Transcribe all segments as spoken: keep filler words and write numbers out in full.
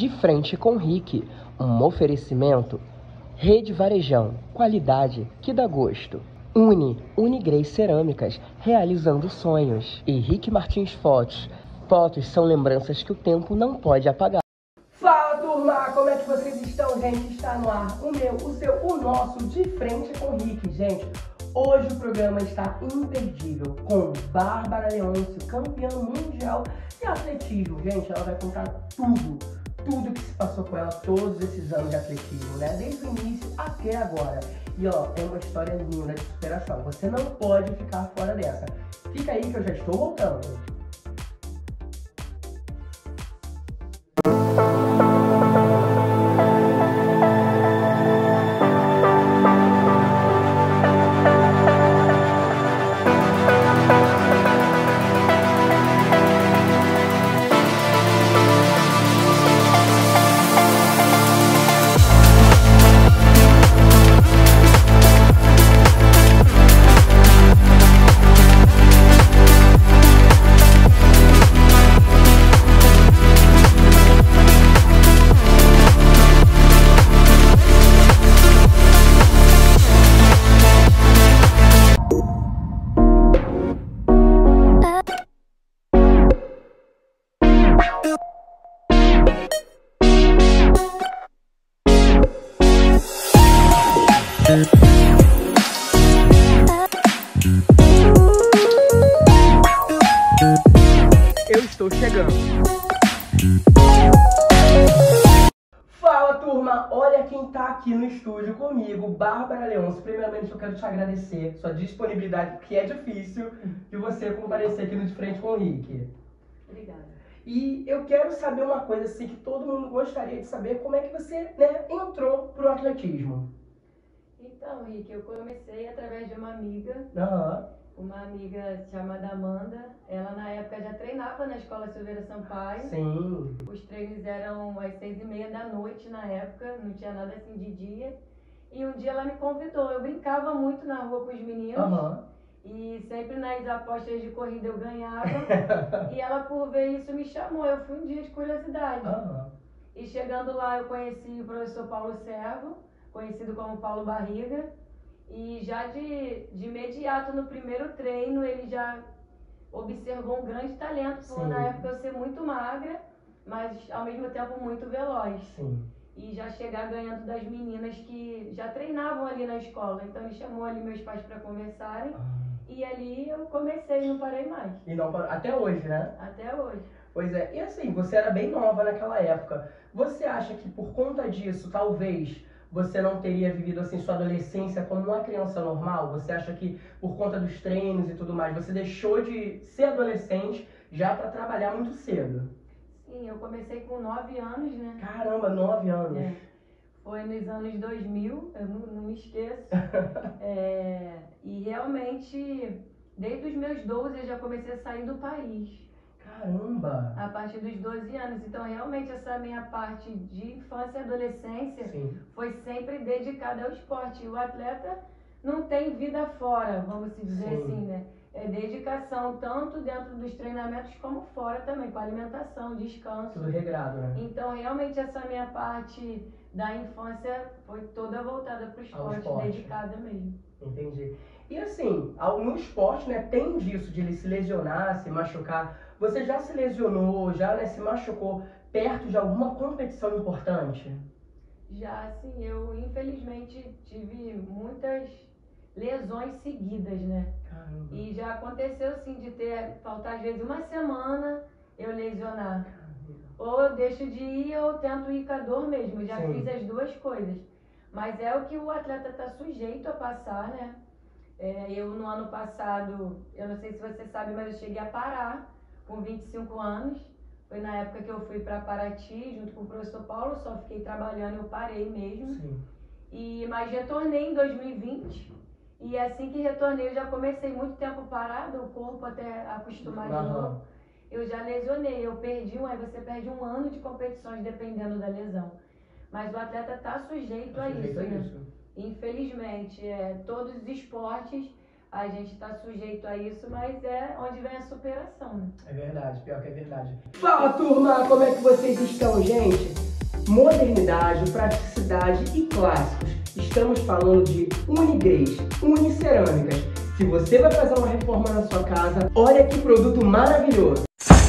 De frente com Rick, um oferecimento. Rede Varejão, qualidade que dá gosto. Uni, Unigrey Cerâmicas, realizando sonhos. E Rick Martins Fotos. Fotos são lembranças que o tempo não pode apagar. Fala, turma! Como é que vocês estão, gente? Está no ar o meu, o seu, o nosso De Frente com Rick, gente. Hoje o programa está imperdível com Bárbara Leôncio, campeã mundial de atletismo. Gente, ela vai contar tudo, tudo que se passou com ela todos esses anos de atletismo, né? Desde o início até agora. E ó, é uma história linda de superação. Você não pode ficar fora dessa. Fica aí que eu já estou voltando. Eu estou chegando. Fala, turma! Olha quem tá aqui no estúdio comigo, Bárbara Leôncio. Primeiramente eu quero te agradecer sua disponibilidade, porque é difícil de você comparecer aqui no De Frente com o Rick. Obrigada. E eu quero saber uma coisa assim que todo mundo gostaria de saber, como é que você, né, entrou pro atletismo? Então, Rick, eu comecei através de uma amiga, Aham. uma amiga chamada Amanda. Ela na época já treinava na Escola Silveira Sampaio. Sim. Os treinos eram às seis e meia da noite na época, não tinha nada assim de dia. E um dia ela me convidou, eu brincava muito na rua com os meninos. Aham. E sempre nas apostas de corrida eu ganhava. E ela, por ver isso, me chamou. Eu fui um dia de curiosidade. Aham. E chegando lá eu conheci o professor Paulo Servo, conhecido como Paulo Barriga. E já de, de imediato no primeiro treino ele já observou um grande talento, por Sim. na época eu ser muito magra, mas ao mesmo tempo muito veloz. Sim. E já chegar ganhando das meninas que já treinavam ali na escola. Então ele chamou ali meus pais para conversarem. Ah. E ali eu comecei e não parei mais. E não parou, até hoje, né? Até hoje. Pois é, e assim, você era bem nova naquela época. Você acha que por conta disso, talvez, você não teria vivido assim sua adolescência como uma criança normal? Você acha que por conta dos treinos e tudo mais, você deixou de ser adolescente já para trabalhar muito cedo? Sim, eu comecei com nove anos, né? Caramba, nove anos. É. Foi nos anos dois mil, eu não, não me esqueço. É, e realmente, desde os meus doze eu já comecei a sair do país. Caramba! A partir dos doze anos. Então, realmente, essa minha parte de infância e adolescência Sim. foi sempre dedicada ao esporte. E o atleta não tem vida fora, vamos dizer Sim. assim, né? É dedicação tanto dentro dos treinamentos como fora também, com alimentação, descanso. Tudo regrado, né? Então, realmente, essa minha parte da infância foi toda voltada para o esporte, esporte. dedicada mesmo. Entendi. E assim, no esporte, né, tem disso de ele se lesionar, se machucar. Você já se lesionou, já, né, se machucou perto de alguma competição importante? Já, assim, eu infelizmente tive muitas lesões seguidas, né? Caramba. E já aconteceu, assim, de ter, faltar às vezes uma semana eu lesionar. Caramba. Ou eu deixo de ir ou eu tento ir com a dor mesmo. Já Sim. fiz as duas coisas. Mas é o que o atleta está sujeito a passar, né? É, eu no ano passado, eu não sei se você sabe, mas eu cheguei a parar com vinte e cinco anos. Foi na época que eu fui para Paraty, junto com o professor Paulo, só fiquei trabalhando, eu parei mesmo. Sim. E, mas retornei em dois mil e vinte. E assim que retornei, eu já comecei muito tempo parado, o corpo até acostumar de Aham. novo. Eu já lesionei, eu perdi um, aí você perde um ano de competições dependendo da lesão. Mas o atleta está sujeito, Tá a sujeito isso, a né? isso. Infelizmente, é, todos os esportes, a gente está sujeito a isso, mas é onde vem a superação, né? É verdade, pior que é verdade. Fala, turma! Como é que vocês estão, gente? Modernidade, praticidade e clássicos. Estamos falando de Unigrês, Unicerâmicas. Se você vai fazer uma reforma na sua casa, olha que produto maravilhoso!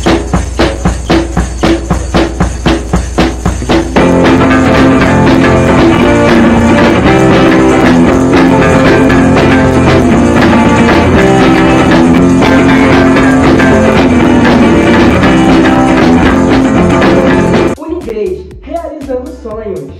Realizando sonhos.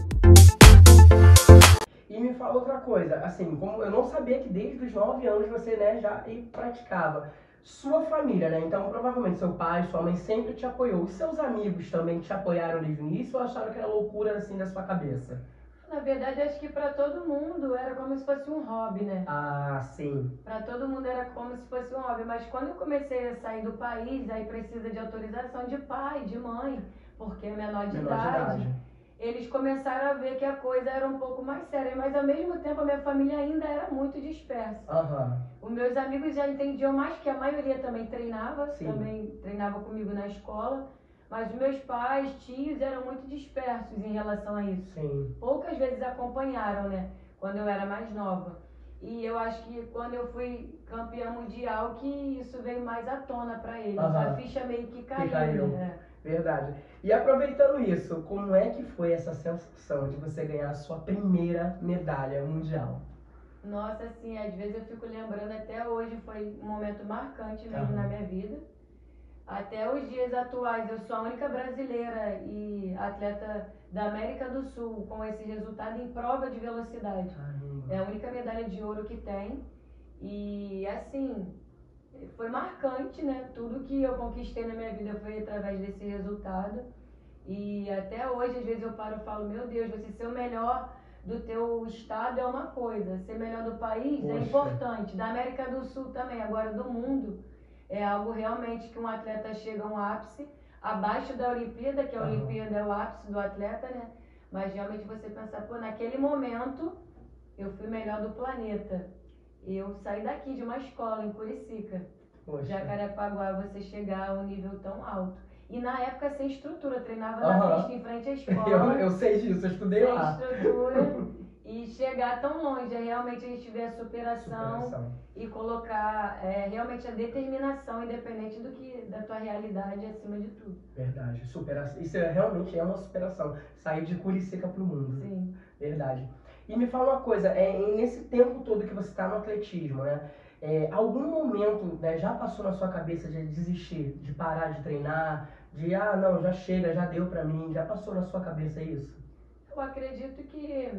E me fala outra coisa, assim, como eu não sabia que desde os nove anos você, né, já praticava. Sua família, né, então provavelmente seu pai, sua mãe sempre te apoiou. Os seus amigos também te apoiaram desde o início ou acharam que era loucura assim da sua cabeça? Na verdade, acho que para todo mundo era como se fosse um hobby, né? Ah, sim. Para todo mundo era como se fosse um hobby, mas quando eu comecei a sair do país, aí precisa de autorização de pai, de mãe, porque é menor de, menor idade, de idade. Eles começaram a ver que a coisa era um pouco mais séria, mas ao mesmo tempo a minha família ainda era muito dispersa. Uhum. Os meus amigos já entendiam mais, que a maioria também treinava, sim. também treinava comigo na escola. Mas os meus pais, tios, eram muito dispersos em relação a isso. Sim. Poucas vezes acompanharam, né? Quando eu era mais nova. E eu acho que quando eu fui campeã mundial, que isso veio mais à tona para eles. Uhum. A ficha meio que caiu, que caiu. né? Verdade. E aproveitando isso, como é que foi essa sensação de você ganhar a sua primeira medalha mundial? Nossa, assim, às vezes eu fico lembrando até hoje, foi um momento marcante mesmo uhum. na minha vida. Até os dias atuais, eu sou a única brasileira e atleta da América do Sul com esse resultado em prova de velocidade. Caramba. É a única medalha de ouro que tem. E, assim, foi marcante, né? Tudo que eu conquistei na minha vida foi através desse resultado. E até hoje, às vezes eu paro e falo, meu Deus, você ser o melhor do teu estado é uma coisa, ser melhor do país Poxa. é importante. Da América do Sul também, agora do mundo. É algo realmente que um atleta chega a um ápice, abaixo da Olimpíada, que a uhum. Olimpíada é o ápice do atleta, né? Mas realmente você pensar, pô, naquele momento eu fui melhor do planeta. Eu saí daqui de uma escola em Curicica, Poxa. Jacarepaguá, você chegar a um nível tão alto. E na época sem estrutura, eu treinava uhum. na pista em frente à escola. Eu, eu sei disso, eu estudei sem lá. Sem estrutura. E chegar tão longe, é realmente a gente ver a superação, superação. E colocar é, realmente a determinação, independente do que, da tua realidade, acima de tudo. Verdade, superação. Isso é, realmente é uma superação, sair de Curicica pro mundo. Sim. Verdade. E me fala uma coisa, é, nesse tempo todo que você está no atletismo, né? É, algum momento, né, já passou na sua cabeça de desistir, de parar de treinar, de, ah, não, já chega, já deu pra mim, já passou na sua cabeça isso? Eu acredito que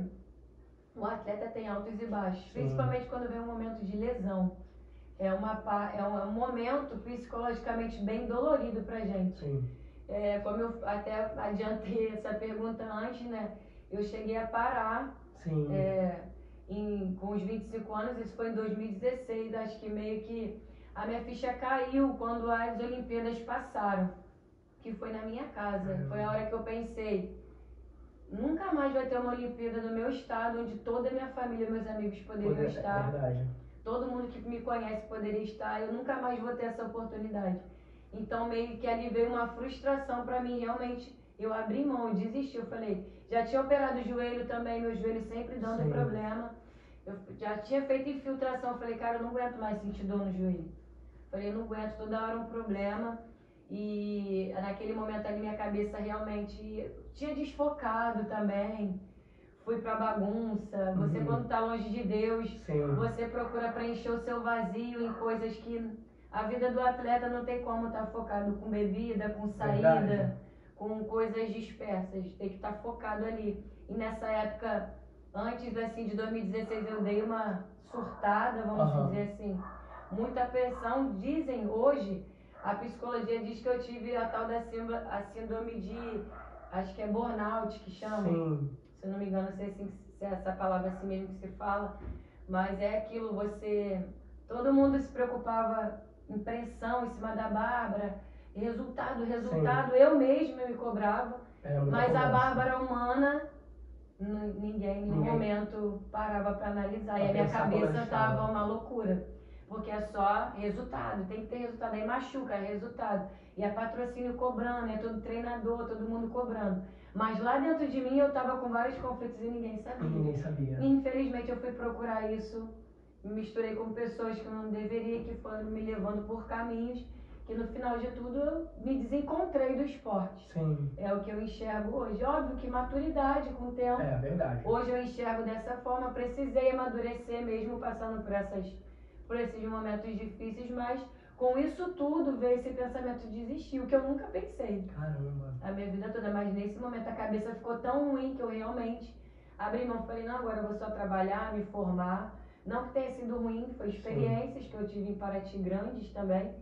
o atleta tem altos e baixos, Sim. principalmente quando vem um momento de lesão. É, uma, é um momento psicologicamente bem dolorido pra gente. Sim. É, como eu até adiantei essa pergunta antes, né? Eu cheguei a parar Sim. É, em, com os vinte e cinco anos, isso foi em dois mil e dezesseis, acho que meio que a minha ficha caiu quando as Olimpíadas passaram, que foi na minha casa. Uhum. Foi a hora que eu pensei, nunca mais vai ter uma Olimpíada no meu estado, onde toda a minha família, meus amigos poderiam Poder, estar. É verdade. Todo mundo que me conhece poderia estar, eu nunca mais vou ter essa oportunidade. Então meio que ali veio uma frustração para mim, realmente, eu abri mão, eu desisti, eu falei, já tinha operado o joelho também, meu joelho sempre dando Sim. problema, eu já tinha feito infiltração, eu falei, cara, eu não aguento mais sentir dor no joelho. Falei, eu não aguento, toda hora um problema, e naquele momento ali minha cabeça realmente tinha desfocado também. Fui pra bagunça, você uhum. quando tá longe de Deus, Sim. você procura preencher o seu vazio em coisas que a vida do atleta não tem como estar tá focado com bebida, com saída, Verdade. com coisas dispersas, tem que estar tá focado ali. E nessa época, antes assim, de dois mil e dezesseis, eu dei uma surtada, vamos uhum. dizer assim, muita pressão. Dizem hoje, a psicologia diz que eu tive a tal da síndrome, a síndrome de, acho que é burnout que chama. Sim. Se eu não me engano, não sei se, se é essa palavra assim mesmo que se fala, mas é aquilo, você... Todo mundo se preocupava em pressão em cima da Bárbara, resultado, resultado, Sim. eu mesma me cobrava, é, mas conversa. a Bárbara humana n- ninguém em nenhum Ninguém. momento parava para analisar. Pra E a minha pensar como cabeça eles estavam. tava uma loucura. Porque é só resultado, tem que ter resultado. Aí machuca, é resultado. E é patrocínio cobrando, é todo treinador, todo mundo cobrando. Mas lá dentro de mim eu tava com vários conflitos e ninguém sabia. Ninguém sabia. Infelizmente eu fui procurar isso, me misturei com pessoas que eu não deveria, que foram me levando por caminhos que no final de tudo eu me desencontrei do esporte. Sim. É o que eu enxergo hoje. Óbvio que maturidade com o tempo. É verdade. Hoje eu enxergo dessa forma, precisei amadurecer mesmo passando por, essas, por esses momentos difíceis, mas com isso tudo veio esse pensamento de desistir, o que eu nunca pensei. Caramba. A minha vida toda, mas nesse momento a cabeça ficou tão ruim que eu realmente abri mão, falei, não, agora eu vou só trabalhar, me formar. Não que tenha sido ruim, foi experiências Sim. que eu tive em Paraty grandes também,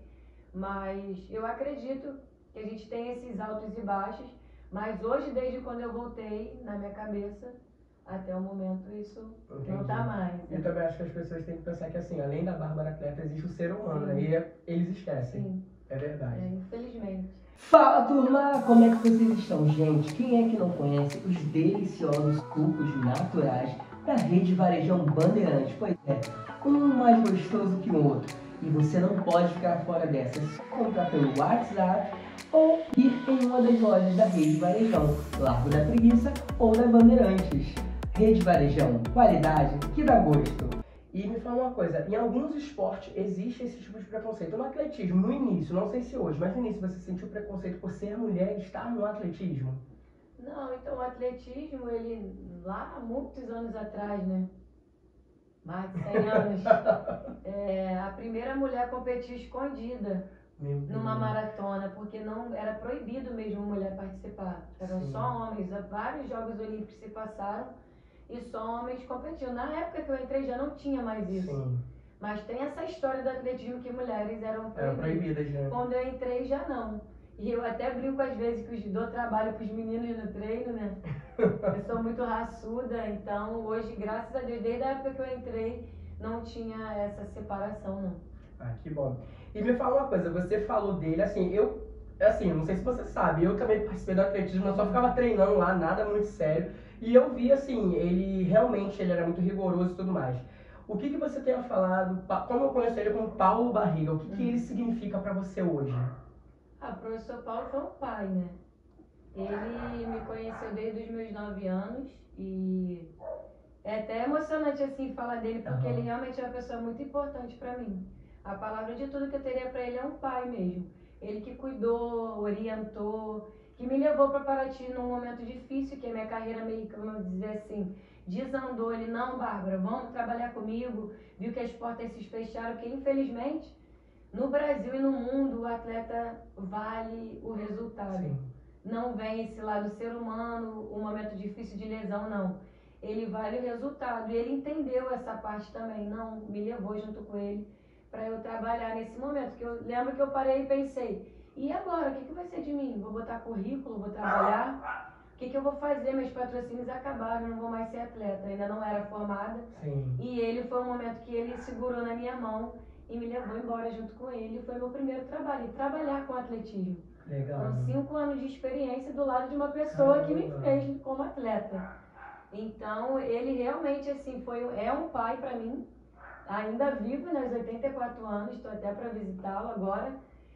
mas eu acredito que a gente tem esses altos e baixos, mas hoje, desde quando eu voltei, na minha cabeça, até o momento, isso Entendi. Não tá mais. Né? Eu também acho que as pessoas têm que pensar que, assim, além da Bárbara atleta, existe o ser humano, Sim. né? E é- eles esquecem. Sim. É verdade. É, infelizmente. Fala, turma! Como é que vocês estão, gente? Quem é que não conhece os deliciosos sucos naturais da Rede Varejão Bandeirantes? Pois é, um mais gostoso que o outro. E você não pode ficar fora dessas. Comprar pelo WhatsApp ou ir em uma das lojas da Rede Varejão, Largo da Preguiça ou da Bandeirantes. Rede Varejão, qualidade que dá gosto. E me fala uma coisa, em alguns esportes existe esse tipo de preconceito. No atletismo, no início, não sei se hoje, mas no início você sentiu preconceito por ser mulher e estar no atletismo? Não, então o atletismo, ele lá há muitos anos atrás, né? Mais de cem anos, é, a primeira mulher competiu escondida numa maratona, porque não era proibido mesmo mulher participar. Eram Sim. só homens, vários Jogos Olímpicos se passaram e só homens competiam. Na época que eu entrei já não tinha mais isso. Sim. Mas tem essa história do atletismo que mulheres eram proibidas. Eram proibidas, né? Quando eu entrei já não. E eu até brinco às vezes que dou trabalho para os meninos no treino, né? Eu sou muito raçuda, então hoje, graças a Deus, desde a época que eu entrei, não tinha essa separação, não. Ah, que bom. E me fala uma coisa, você falou dele, assim, eu, assim, não sei se você sabe, eu também participei do atletismo, eu só ficava treinando lá, nada muito sério. E eu vi, assim, ele realmente ele era muito rigoroso e tudo mais. O que, que você tem a falar, do, como eu conheço ele como Paulo Barriga, o que, que ele significa para você hoje? Ah, o professor Paulo foi um pai, né? Ele me conheceu desde os meus nove anos e é até emocionante, assim, falar dele, porque uhum. ele realmente é uma pessoa muito importante para mim. A palavra de tudo que eu teria para ele é um pai mesmo. Ele que cuidou, orientou, que me levou para Paraty num momento difícil, que a minha carreira meio que, vamos dizer assim, desandou. Ele, não, Bárbara, vamos trabalhar comigo. Viu que as portas se fecharam, porque infelizmente, no Brasil e no mundo, o atleta vale o resultado. Sim. Não vem esse lado ser humano, um momento difícil de lesão, não. Ele vale o resultado. E ele entendeu essa parte também. Não, me levou junto com ele para eu trabalhar nesse momento. Que eu lembro que eu parei e pensei, e agora, o que, que vai ser de mim? Vou botar currículo, vou trabalhar? O que, que eu vou fazer? Meus patrocínios acabaram, não vou mais ser atleta. Ainda não era formada. Sim. E ele foi um momento que ele segurou na minha mão e me levou embora junto com ele. Foi meu primeiro trabalho, trabalhar com atletismo. Legal. Foram cinco anos de experiência do lado de uma pessoa Caramba. que me fez como atleta. Então, ele realmente, assim, foi, é um pai para mim. Ainda vivo, né, aos oitenta e quatro anos, estou até para visitá-lo agora.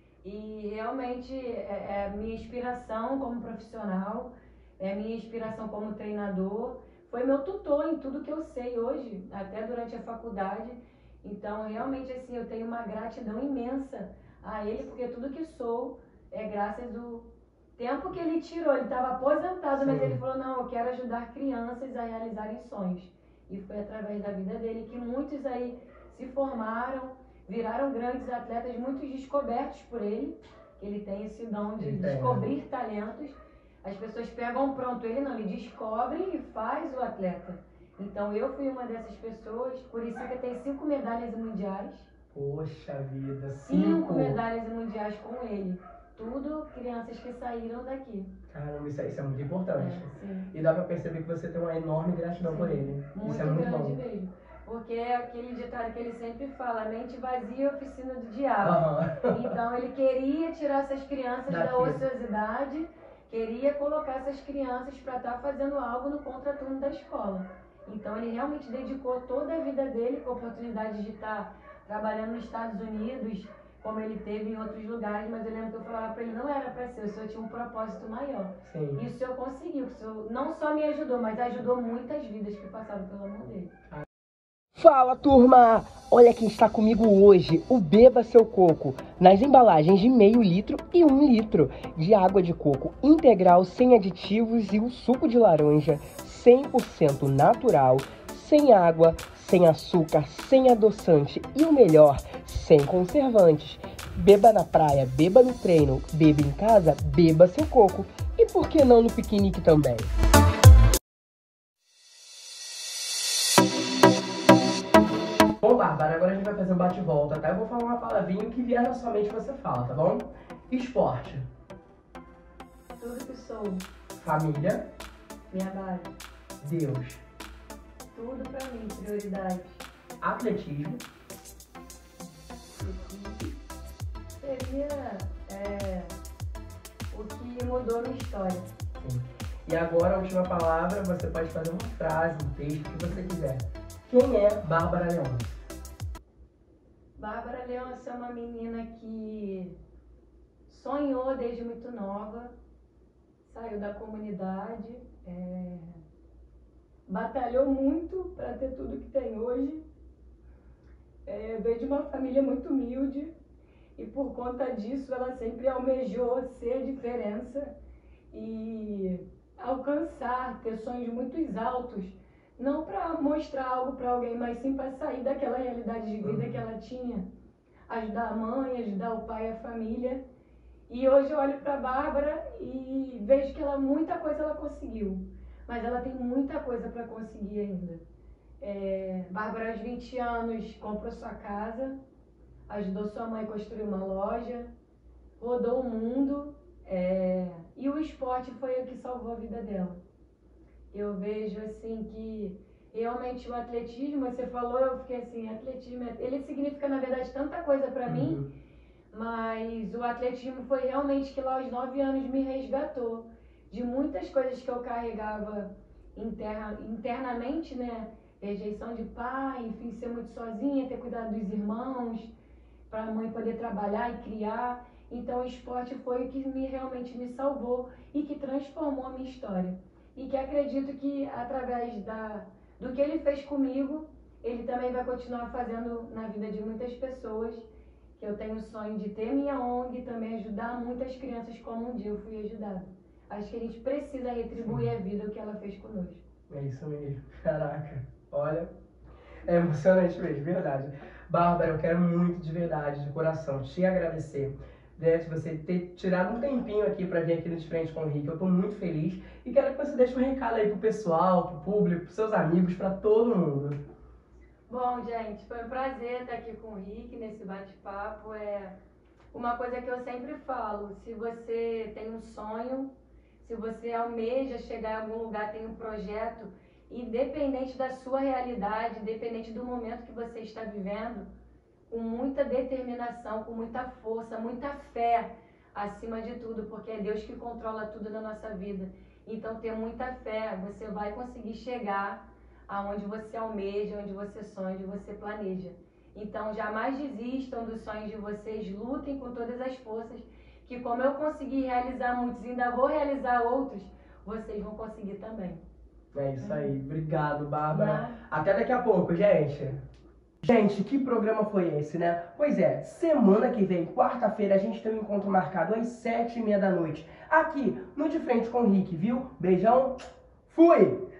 E realmente é, é minha inspiração como profissional, é minha inspiração como treinador. Foi meu tutor em tudo que eu sei hoje, até durante a faculdade. Então, realmente, assim, eu tenho uma gratidão imensa a ele, porque tudo que sou é graças ao tempo que ele tirou. Ele estava aposentado, Sim. mas ele falou, não, eu quero ajudar crianças a realizarem sonhos. E foi através da vida dele que muitos aí se formaram, viraram grandes atletas, muitos descobertos por ele. Ele tem esse dom de descobrir talentos. As pessoas pegam pronto, ele não, ele descobre e faz o atleta. Então eu fui uma dessas pessoas. Curicica tem cinco medalhas mundiais. Poxa vida, cinco. Cinco medalhas mundiais com ele. Tudo crianças que saíram daqui. Caramba, isso é, isso é muito importante. É, e dá pra perceber que você tem uma enorme gratidão sim. por ele. Muito isso é muito grande bom. mesmo. Porque é aquele ditado que ele sempre fala, mente vazia, oficina do diabo. Uhum. Então ele queria tirar essas crianças Daqui. da ociosidade queria colocar essas crianças para estar fazendo algo no contraturno da escola. Então ele realmente dedicou toda a vida dele com a oportunidade de estar trabalhando nos Estados Unidos, como ele teve em outros lugares, mas eu lembro que eu falava para ele, não era para ser, o senhor tinha um propósito maior. Sim. E o senhor conseguiu, o senhor não só me ajudou, mas ajudou muitas vidas que passaram pela mão dele. Fala, turma! Olha quem está comigo hoje, o Beba Seu Coco, nas embalagens de meio litro e um litro de água de coco integral, sem aditivos, e o suco de laranja cem por cento natural, sem água, sem açúcar, sem adoçante e o melhor, sem conservantes. Beba na praia, beba no treino, beba em casa, beba seu coco. E por que não no piquenique também? Bom, Bárbara, agora a gente vai fazer um bate-volta, tá? Eu vou falar uma palavrinha que vier na sua mente você fala, tá bom? Esporte. Tudo que sou. Família. Minha base. Deus. Tudo pra mim, prioridade. Atletismo. Seria é, o que mudou minha história. Sim. E agora a última palavra, você pode fazer uma frase, um texto, o que você quiser. Quem é Bárbara Leôncio? Bárbara Leôncio é uma menina que sonhou desde muito nova, saiu da comunidade, é, batalhou muito para ter tudo que tem hoje, é, veio de uma família muito humilde e por conta disso ela sempre almejou ser a diferença e alcançar, ter sonhos muito altos, não para mostrar algo para alguém, mas sim para sair daquela realidade de vida que ela tinha, ajudar a mãe, ajudar o pai e a família. E hoje eu olho para a Bárbara e vejo que ela, muita coisa ela conseguiu, mas ela tem muita coisa para conseguir ainda. É, Bárbara, aos vinte anos, comprou sua casa, ajudou sua mãe a construir uma loja, rodou o mundo, é, e o esporte foi o que salvou a vida dela. Eu vejo assim que realmente o atletismo, você falou, eu fiquei assim, atletismo, ele significa na verdade tanta coisa para mim, mas o atletismo foi realmente que lá aos nove anos me resgatou de muitas coisas que eu carregava interna, internamente, né? Rejeição de pai, enfim, ser muito sozinha, ter cuidado dos irmãos, para a mãe poder trabalhar e criar. Então o esporte foi o que me, realmente me salvou e que transformou a minha história. E que acredito que através da, do que ele fez comigo, ele também vai continuar fazendo na vida de muitas pessoas, que eu tenho o sonho de ter minha O N G e também ajudar muitas crianças como um dia eu fui ajudada. Acho que a gente precisa retribuir a vida o que ela fez conosco. É isso mesmo. Caraca, olha, é emocionante mesmo, verdade. Bárbara, eu quero muito de verdade, de coração, te agradecer, né, de você ter tirado um tempinho aqui para vir aqui no De Frente com o Rick. Eu tô muito feliz e quero que você deixe um recado aí pro pessoal, pro público, pros seus amigos, para todo mundo. Bom, gente, foi um prazer estar aqui com o Rick nesse bate-papo. É uma coisa que eu sempre falo, se você tem um sonho, se você almeja chegar em algum lugar, tem um projeto, independente da sua realidade, independente do momento que você está vivendo, com muita determinação, com muita força, muita fé, acima de tudo, porque é Deus que controla tudo na nossa vida. Então, ter muita fé, você vai conseguir chegar aonde você almeja, onde você sonha, onde você planeja. Então, jamais desistam dos sonhos de vocês, lutem com todas as forças, que como eu consegui realizar muitos e ainda vou realizar outros, vocês vão conseguir também. É isso aí. Obrigado, Bárbara. Até daqui a pouco, gente. Gente, que programa foi esse, né? Pois é, semana que vem, quarta-feira, a gente tem um encontro marcado às sete e meia da noite, aqui no De Frente com o Rick, viu? Beijão, fui!